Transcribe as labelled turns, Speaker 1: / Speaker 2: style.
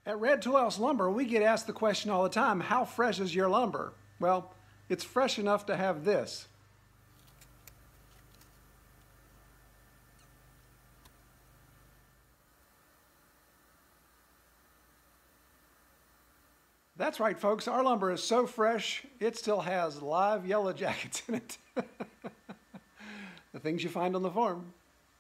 Speaker 1: At Red Tool House Lumber, we get asked the question all the time, how fresh is your lumber? Well, it's fresh enough to have this. That's right, folks. Our lumber is so fresh, it still has live yellow jackets in it. The things you find on the farm.